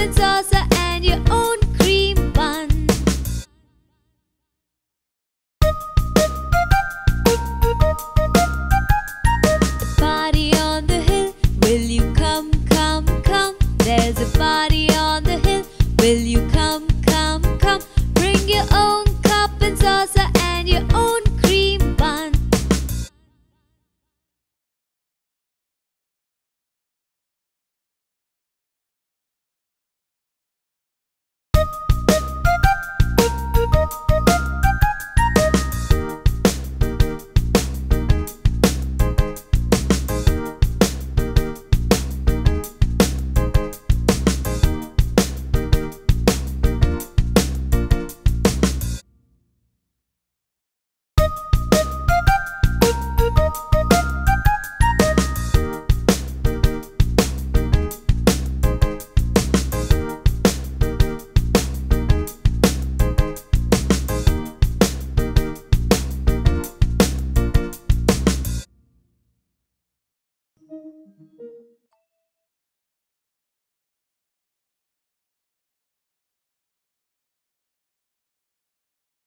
and saucer and your own cream bun. A party on the hill, will you come, come, come? There's a party on the hill, will you come, come, come? Bring your own cup and saucer and your own cream bun.